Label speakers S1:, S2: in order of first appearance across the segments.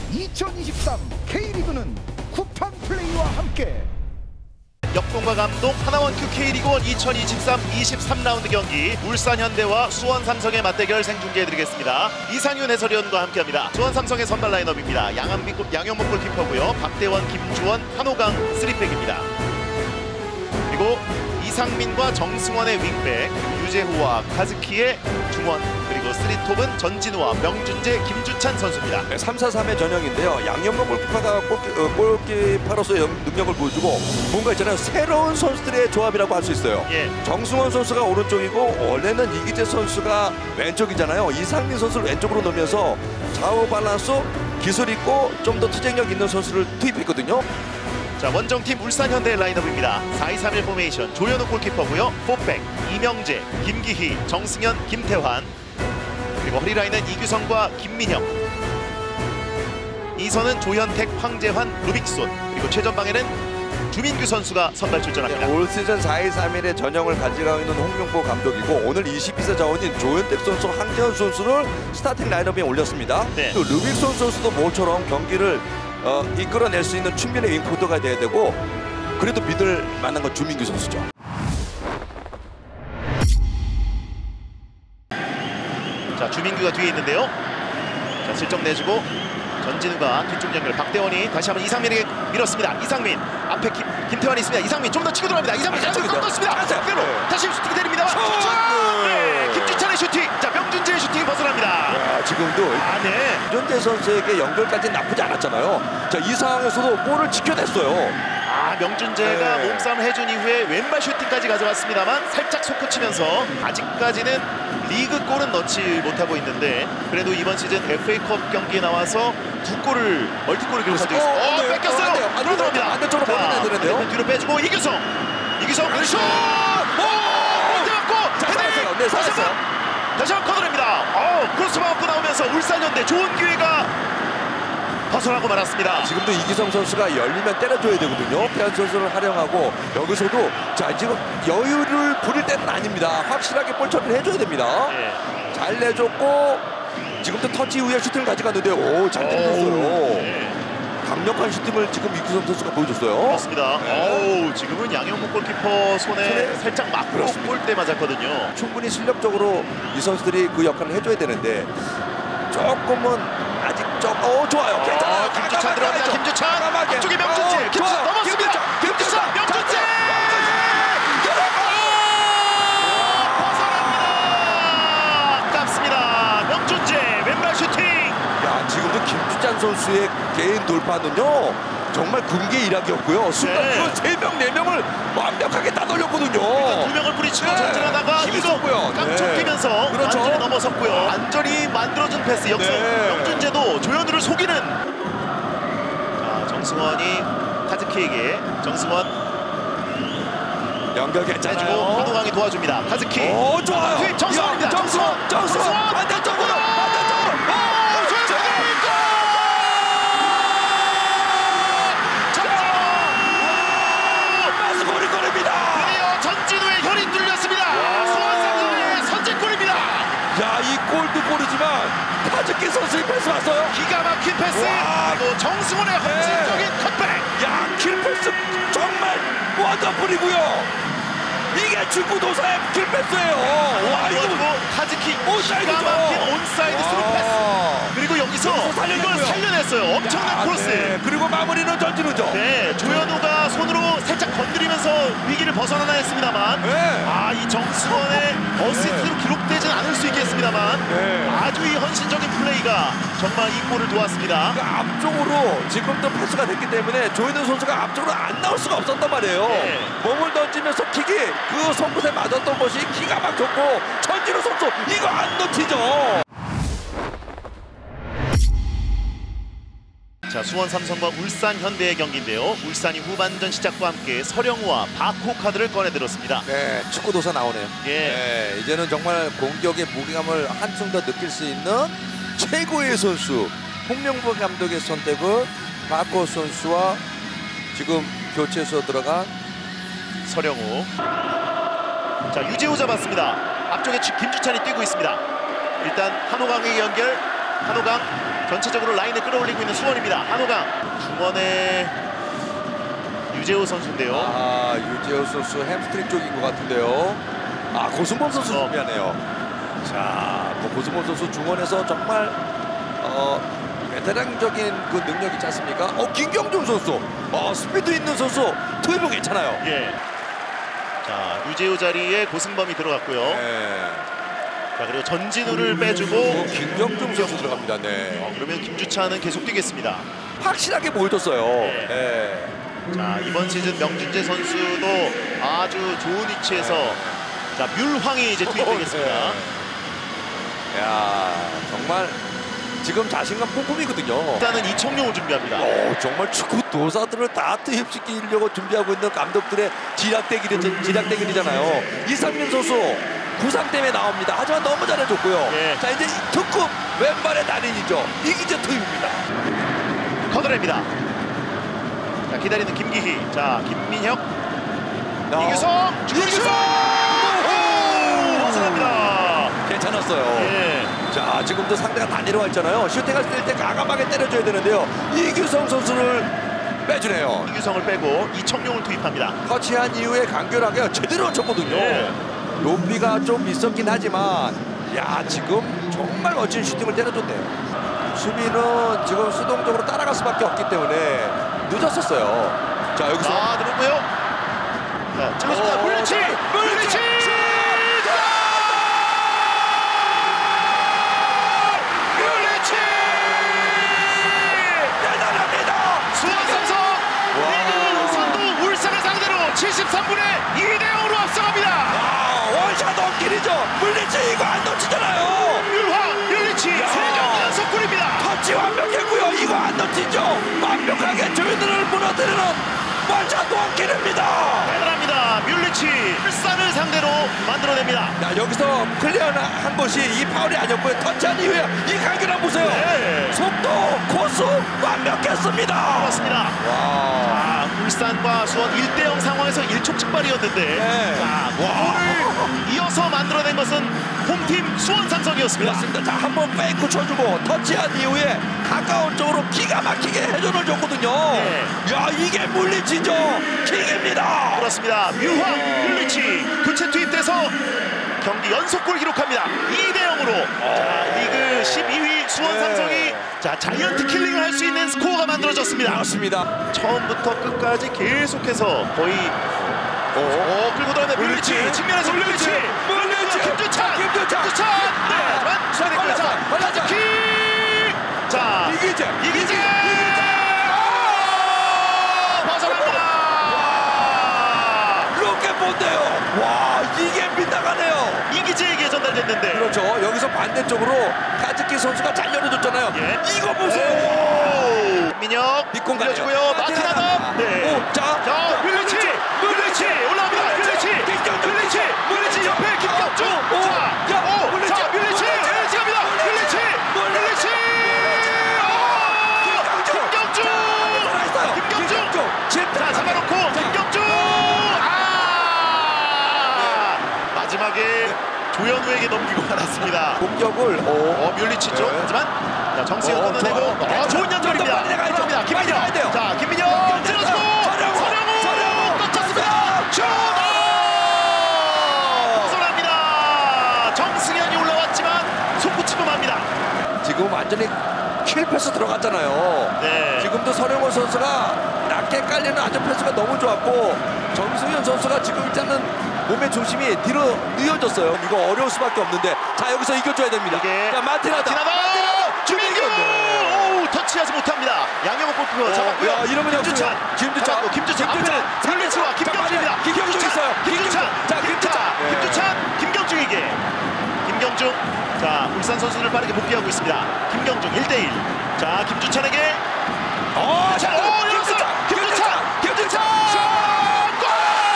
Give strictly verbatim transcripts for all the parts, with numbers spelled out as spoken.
S1: 이천이십삼 K리그는 쿠팡 플레이와 함께
S2: 역동과 감동 하나원 큐 K리그원 이천이십삼 이십삼 라운드 경기 울산 현대와 수원 삼성의 맞대결 생중계해드리겠습니다. 이상윤 해설위원과 함께합니다. 수원 삼성의 선발 라인업입니다. 양한비, 양현목 골키퍼고요. 박대원, 김주원, 한호강 쓰리백입니다. 그리고 이상민과 정승원의 윙백, 유재호와 카즈키의 중원, 그리고 쓰리톱은 전진우와 명준재, 김주찬 선수입니다.
S3: 네, 삼 사 삼의 전형인데요. 양현목 골키퍼가 골키, 어, 골키퍼로서의 능력을 보여주고 뭔가 있잖아요. 새로운 선수들의 조합이라고 할 수 있어요.
S2: 예.
S3: 정승원 선수가 오른쪽이고 원래는 이기재 선수가 왼쪽이잖아요. 이상민 선수를 왼쪽으로 넣으면서 좌우 밸런스, 기술 있고 좀 더 투쟁력 있는 선수를 투입했거든요.
S2: 자, 원정팀 울산 현대의 라인업입니다. 사 이 삼 일 포메이션 조현우 골키퍼고요. 포백 이명재, 김기희, 정승현, 김태환, 그리고 허리라인은 이규성과 김민형, 이선은 조현택, 황재환, 루빅손, 그리고 최전방에는 주민규 선수가 선발 출전합니다.
S3: 네, 올 시즌 사 이 삼 일의 전형을 가져가고 있는 홍명보 감독이고 오늘 이십이 세 자원인 조현택 선수, 황재환 선수를 스타팅 라인업에 올렸습니다.
S2: 네.
S3: 또 루빅손 선수도 모처럼 경기를 어, 이끌어낼 수 있는 충분의 윙포터가 돼야 되고 그래도 믿을 만한 건 주민규 선수죠.
S2: 자, 주민규가 뒤에 있는데요. 자, 슬쩍 내주고 전진우가 뒤쪽 연결, 박대원이 다시 한번 이상민에게 밀었습니다. 이상민 앞에 김, 김태환이 있습니다. 이상민 좀 더 치고 들어갑니다. 이상민 잘 떴습니다. 그대로 다시 슈팅이 때립니다. 네, 김주찬의 슈팅. 자, 명준재의 슈팅이 벗어납니다.
S3: 야, 지금도
S2: 아, 네.
S3: 명준재 선수에게 연결까지 나쁘지 않았잖아요. 자, 이 상황에서도 볼을 지켜냈어요.
S2: 아, 명준재가
S3: 네.
S2: 몸싸움을 해준 이후에 왼발 슈팅까지 가져갔습니다만 살짝 솟구치면서 아직까지는 리그 골은 넣지 못하고 있는데 그래도 이번 시즌 에프에이컵 경기에 나와서 두 골을 멀티골을 기록한 적이 있습니다. 어,
S3: 네.
S2: 뺏겼어요.
S3: 어, 안 돼요.
S2: 들어갑니다.
S3: 반대쪽으로 보내야 되는데요.
S2: 뒤로 빼주고 이규성, 이규성 슛! 오! 못 잡고
S3: 자, 살았어요. 네, 살았어요.
S2: 다시 한번 커버냅니다. 어, 크로스 맞고 나오면서 울산현대 좋은 기회가 벗어나고 말았습니다.
S3: 지금도 이기성 선수가 열리면 때려줘야 되거든요. 태환 선수를 활용하고 여기서도 자, 지금 여유를 부릴 때는 아닙니다. 확실하게 볼 처리를 해줘야 됩니다.
S2: 네.
S3: 잘 내줬고 지금도 터치 이후에 슈팅을 가져갔는데 오, 잘 때렸어요.
S2: 네.
S3: 강력한 슈팅을 지금 이기성 선수가 보여줬어요.
S2: 그렇습니다.
S3: 네.
S2: 어우, 지금은 양현목 골키퍼 손에
S3: 손에
S2: 살짝 맞고
S3: 그렇습니다.
S2: 골대 맞았거든요.
S3: 충분히 실력적으로 이 선수들이 그 역할을 해줘야 되는데 조금은 아직 좀 어 좋아요. 괜찮아요.
S2: 어, 김주찬 들어갑니다. 김주찬 앞쪽에 명준재.
S3: 어,
S2: 김주찬
S3: 좋아요.
S2: 넘었습니다.
S3: 김주찬,
S2: 김주찬 명준재. 벗어납니다. 아깝습니다. 명준재 왼발 슈팅.
S3: 야, 지금도 김주찬 선수의 개인 돌파는요 정말 군계 일학이었고요. 순간
S2: 네.
S3: 그 세 명, 네 명을 완벽하게 따돌렸거든요.
S2: 두 명을 뿌리치고
S3: 네.
S2: 전진하다가
S3: 힘이
S2: 이거
S3: 섰고요.
S2: 깜짝
S3: 네.
S2: 뛰면서
S3: 그렇죠.
S2: 완전히 넘어섰고요. 완전히 만들어준 패스 역습.
S3: 네.
S2: 명준재도 조현우를 속이는. 자, 정승원이 카즈키에게 정승원
S3: 연결
S2: 해주고
S3: 괜찮아요.
S2: 한호강이 도와줍니다. 카즈키.
S3: 오, 좋아요.
S2: 뒤 정승원입니다.
S3: 야, 정승원, 정승원, 반대쪽으로, 반대쪽으로. 오,
S2: 조현우 골!
S3: 마스골이 골입니다.
S2: 드디어 전진우의 혈이 뚫렸습니다. 수원 삼성의 선제골입니다.
S3: 야, 이 골도 골이지만 카즈키 선수의 패스 왔어요.
S2: 기가 막힌 패스.
S3: 와.
S2: 그리고 정승원의 헌신적인 컷백.
S3: 야, 킬패스 정말 원더풀이고요. 이게 축구 도사의 킬패스예요. 와, 이거
S2: 그리고 카즈키
S3: 온사이드죠.
S2: 기가 막힌 온사이드 스루 패스.
S3: 아.
S2: 그리고 여기서 이걸
S3: 살려냈고요.
S2: 살려냈어요. 엄청난
S3: 야,
S2: 크로스.
S3: 네. 그리고 마무리는 전진우죠.
S2: 네, 조현우가 손으로 살짝 건드리면서 위기를 벗어나나 했습니다.만
S3: 네.
S2: 아, 이 정승원의 어시스트로 기록되진 않을 수 있겠습니다만
S3: 네.
S2: 아주 이 헌신적인 플레이가 정말 이 골을 도왔습니다.
S3: 그러니까 앞쪽으로 지금도 패스가 됐기 때문에 조현우 선수가 앞쪽으로 안 나올 수가 없었단 말이에요.
S2: 네.
S3: 몸을 던지면서 킥이 그 손끝에 맞았던 것이 기가 막혔고 전진우 선수 이거 안 놓치죠.
S2: 자, 수원 삼성과 울산 현대의 경기인데요. 울산이 후반전 시작과 함께 서령우와 바코 카드를 꺼내들었습니다.
S3: 네, 축구 도사 나오네요.
S2: 예.
S3: 네, 이제는 정말 공격의 무게감을 한층 더 느낄 수 있는 최고의 선수 홍명보 감독의 선택을 바코 선수와 지금 교체해서 들어간
S2: 서령우. 자, 유재호 잡았습니다. 앞쪽에 김주찬이 뛰고 있습니다. 일단 한호강에게 연결. 한호강 전체적으로 라인을 끌어올리고 있는 수원입니다. 한호강 중원의 유재호 선수인데요.
S3: 아, 유재호 선수 햄스트링 쪽인 것 같은데요. 아, 고승범 선수
S2: 어.
S3: 준비하네요. 자, 뭐 고승범 선수 중원에서 정말 어, 베테랑적인 그 능력 있지 않습니까? 어, 김경중 선수, 어, 스피드 있는 선수, 투입은 괜찮아요.
S2: 예. 자, 유재호 자리에 고승범이 들어갔고요.
S3: 네.
S2: 자, 그리고 전진우를 빼주고
S3: 어, 김경중 선수 들어갑니다. 네.
S2: 어, 그러면 김주찬은 계속 뛰겠습니다.
S3: 확실하게 보여줬어요.
S2: 네.
S3: 네.
S2: 자, 이번 시즌 명준재 선수도 아주 좋은 위치에서 자, 뮬황이 이제 투입되겠습니다.
S3: 네. 야, 정말 지금 자신감 뿜뿜이거든요.
S2: 일단은 이청용을 준비합니다.
S3: 오, 정말 축구 도사들을 다 투입시키려고 준비하고 있는 감독들의 지략대결이, 지략대결이잖아요. 이상민 선수 부상 때문에 나옵니다. 하지만 너무 잘해줬고요.
S2: 예.
S3: 자, 이제 특급 왼발의 달인이죠. 이기재 투입입니다.
S2: 걷어냅니다. 자, 기다리는 김기희. 자, 김민혁.
S3: 야.
S2: 이규성.
S3: 이규성!
S2: 오! 벗어납니다.
S3: 괜찮았어요.
S2: 예.
S3: 자, 지금도 상대가 다 내려와 있잖아요. 슈팅할 때 과감하게 때려줘야 되는데요. 이규성 선수를 빼주네요.
S2: 이규성을 빼고 이청용을 투입합니다.
S3: 터치한 이후에 간결하게 제대로 쳤거든요.
S2: 예.
S3: 높이가 좀 있었긴 하지만 야, 지금 정말 멋진 슈팅을 때려줬네요. 수비는 지금 수동적으로 따라갈 수밖에 없기 때문에 늦었었어요. 자, 여기서
S2: 아, 들었고요. 자, 찔러줍니다.
S3: 어,
S2: 물리치!
S3: 자,
S2: 물리치! 물리치!
S3: 대단합니다.
S2: 수원삼성 리그 선두 울산을 상대로 칠십삼 분에 이 대 영으로 앞서갑니다.
S3: 아, 원샷 원킬이죠. 물리치 이거 안 놓치잖아요.
S2: 율황, 율리치 세 경기 연속 골입니다.
S3: 터치 완벽했고요. 이거 안 놓치죠. 완벽하게 조이들을 무너뜨리는 원샷 원킬입니다.
S2: 대단합니다. 뮬리치 울산을 상대로 만들어냅니다.
S3: 자, 여기서 클리어 한 것이 이 파울이 아니었고요. 터치한 이후에 이 간결함 보세요.
S2: 네.
S3: 속도, 코스 완벽했습니다.
S2: 그렇습니다.
S3: 와.
S2: 자, 울산과 수원 일 대 영 상황에서 일촉즉발이었는데
S3: 네.
S2: 자, 골을 이어서 만들어낸 것은 홈팀 수원 삼성이었습니다.
S3: 그렇습니다. 자, 한번 페이크 쳐주고 터치한 이후에 가까운 쪽으로 기가 막히게 회전을 줬거든요.
S2: 네.
S3: 야, 이게 물리치죠. 킹입니다.
S2: 그렇습니다. 뮤황, 율리치 교체 투입돼서 경기 연속골 기록합니다. 이 대 영으로 자, 리그 십이 위 수원
S3: 네.
S2: 삼성이 자, 자이언트 킬링을 할 수 있는 스코어가 만들어졌습니다.
S3: 그렇습니다.
S2: 처음부터 끝까지 계속해서 거의
S3: 오.
S2: 어, 끌고 들어가는
S3: 물리치.
S2: 물리치 측면에서 물리치
S3: 물리치.
S2: 김주찬
S3: 김주찬.
S2: 김주찬 네, 하지만 수원의
S3: 걸렸어.
S2: 골차
S3: 걸렸어.
S2: 킥! 자,
S3: 이기재.
S2: 이기재 벗어납니다.
S3: 로켓 본데요. 와, 이게 빗나가네요.
S2: 이기재에게 전달됐는데
S3: 그렇죠. 여기서 반대쪽으로 카즈키 선수가 잘 열어줬잖아요.
S2: 예.
S3: 이거 보세요.
S2: 오! 민혁
S3: 뒷공
S2: 밀어주고요. 마티나다. 네.
S3: 오, 자,
S2: 자, 윌리치, 윌리치 올라옵니다. 윌리치, 윌리치, 윌리치 옆에 김경주.
S3: 오,
S2: 자,
S3: 야,
S2: 오,
S3: 윌리치,
S2: 자, 윌리치, 윌리치 갑니다. 윌리치, 윌리치. 오, 김경주.
S3: 살아있어요.
S2: 김경주. 자, 잡아놓고 김경주. 아, 마지막에 조현우에게 넘기고 말았습니다.
S3: 공격을 오.
S2: 어, 뮬리치 쪽.
S3: 네.
S2: 하지만 자, 정승현
S3: 어,
S2: 끊어내고
S3: 좋아요.
S2: 어, 좋은 연결입니다.
S3: 빨리 나가야죠.
S2: 들어갑니다.
S3: 빨리 나가야 돼요.
S2: 김민혁. 자, 김민혁 찔러주고
S3: 서령우.
S2: 서령우
S3: 서령우.
S2: 떴습니다. 슛! 벗어납니다. 정승현이 올라왔지만 손붙이고 맙니다.
S3: 지금 완전히 킬 패스 들어갔잖아요.
S2: 네.
S3: 지금도 서령호 선수가 낮게 깔리는 안전 패스가 너무 좋았고 정승현 선수가 지금 일단은 몸의 중심이 뒤로 뉘어졌어요. 이거 어려울 수밖에 없는데 자, 여기서 이겨줘야 됩니다.
S2: 이게
S3: 자, 마티나다.
S2: 마티나다. 주민규. 오, 터치하지 못합니다. 양영호 골키퍼
S3: 어,
S2: 잡았고요.
S3: 야, 이러면
S2: 김주찬.
S3: 역습이에요. 김주찬.
S2: 잡았고 김주찬.
S3: 김주찬.
S2: 앞에는 윌리치와 김경준입니다.
S3: 자, 김경준 있어요.
S2: 김주찬.
S3: 김경준. 자, 김주찬. 네.
S2: 김주찬. 김경준에게. 김경준. 자, 울산 선수들 빠르게 복귀하고 있습니다. 김경준 일 대 일. 자, 김주찬에게.
S3: 어,
S2: 자,
S3: 자,
S2: 오, 열었어.
S3: 김주찬.
S2: 김주찬.
S3: 김주찬.
S2: 골!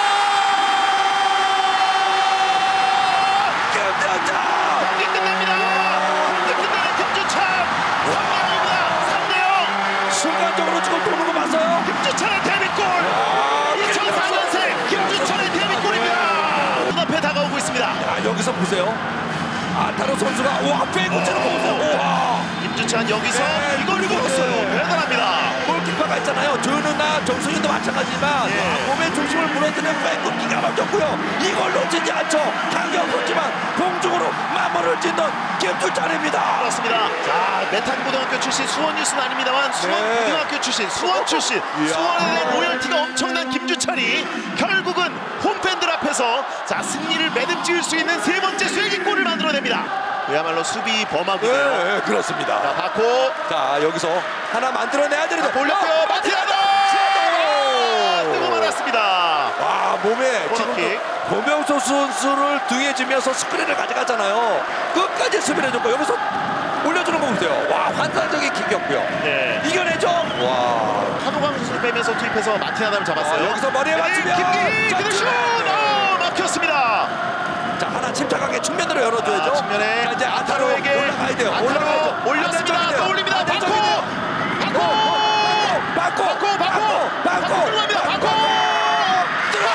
S2: 경기 끝납니다. 경기 끝나는 김주찬. 삼 대 영입니다. 삼 대 영.
S3: 순간적으로 지금 도는 거 봤어요?
S2: 김주찬의 데뷔골. 이천사 년생 김주찬의 데뷔골입니다. 눈앞에 다가오고 있습니다.
S3: 아, 여기서 보세요. 아타로 선수가 와, 빼고 치는 거 보세요. 와.
S2: 김주찬 여기서
S3: 네,
S2: 이걸
S3: 그리고
S2: 뚫었어요.
S3: 네.
S2: 대단합니다.
S3: 골키퍼가 있잖아요. 조윤우나 정승윤도 마찬가지지만
S2: 예.
S3: 아, 몸의 중심을 무너뜨리는 백은 기가 막혔고요. 이걸 놓치지 않죠. 강경했지만 공중으로 마무리를 짓는 김주찬입니다.
S2: 그렇습니다. 자, 메탄고등학교 출신 수원 뉴스는 아닙니다만 수원
S3: 네.
S2: 고등학교 출신, 수원 출신,
S3: 이야.
S2: 수원에 대한 로열티가 엄청난 김주찬이 결국은 홈팬들 앞에서 자 승리를 매듭지을 수 있는 세 번째 쐐기골을 만들어냅니다. 그야말로 수비 범하고요.
S3: 네, 그렇습니다.
S2: 자, 바코
S3: 자, 여기서 하나 만들어내야 되는데
S2: 올렸고요. 마티아노! 뜨고 말았습니다.
S3: 와, 몸에
S2: 코너킥.
S3: 지금 고명소 선수를 등에 지면서 스크린을 가져갔잖아요. 끝까지 수비를 해줬고 여기서 올려주는 거 보세요. 와, 환상적인 킥이었고요.
S2: 네.
S3: 이겨내죠. 와,
S2: 한호강 선수를 빼면서 투입해서 마티아나를 잡았어요.
S3: 아, 여기서 머리에 맞추면
S2: 김기희
S3: 자,
S2: 그대로 슛!
S3: 네.
S2: 어, 막혔습니다.
S3: 자, 하나 침착하게 측면으로 열어줘야죠.
S2: 아, 측면에
S3: 자, 이제
S2: 아타로에게
S3: 올라가야 돼요.
S2: 아타로
S3: 올라가야죠.
S2: 올렸습니다.
S3: 안전적이
S2: 또
S3: 돼요.
S2: 올립니다. 바코!
S3: 안전적이 돼요.
S2: 바코!
S3: 바코!
S2: 바코! 바코!
S3: 바코!
S2: 들어갑니다. 바코!
S3: 들어와!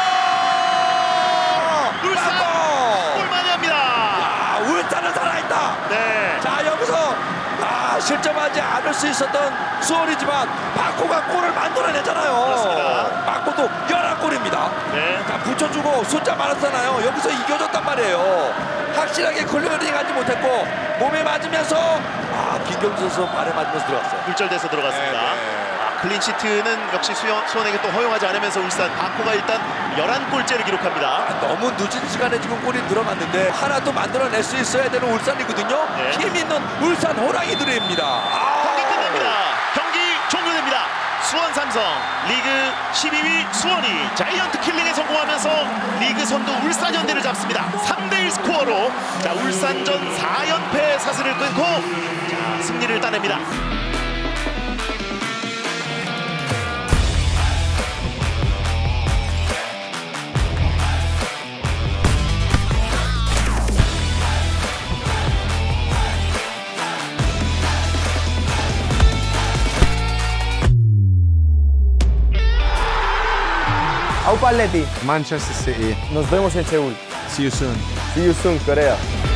S2: 울산
S3: 바코!
S2: 골만이 합니다.
S3: 아, 울산은 살아있다.
S2: 네.
S3: 자, 여기서 아, 실점하지 않을 수 있었던 수원이지만 바코가 골을 만들어내잖아요.
S2: 그렇습니다.
S3: 바코도 열한 골입니다.
S2: 네.
S3: 자, 붙여주고 숫자 많았잖아요. 여기서 이겨줬단 말이에요. 확실하게 클리어링하지 못했고 몸에 맞으면서 아, 김경주 선수 발에 맞으면서 들어갔어요.
S2: 굴절돼서 들어갔습니다.
S3: 네, 네.
S2: 아, 클린시트는 역시 수원, 수원에게 또 허용하지 않으면서 울산 바코가 일단 열한 골째를 기록합니다.
S3: 아, 너무 늦은 시간에 지금 골이 들어갔는데 하나 또 만들어낼 수 있어야 되는 울산이거든요.
S2: 네.
S3: 힘 있는 울산 호랑이들입니다. 아,
S2: 경기 끝납니다. 경기 종료됩니다. 수원 삼성 리그 십이 위 수원이 자이언트 킬링에 성공하면서 리그 선두 울산 현대를 잡습니다. 삼 대 일 스코어로 자 울산전 사 연패 사슬을 끊고 자 승리를 따냅니다.
S4: Au Paletti.
S5: Manchester City.
S4: Nos vemos en Seúl.
S5: See you soon.
S4: See you soon, Corea.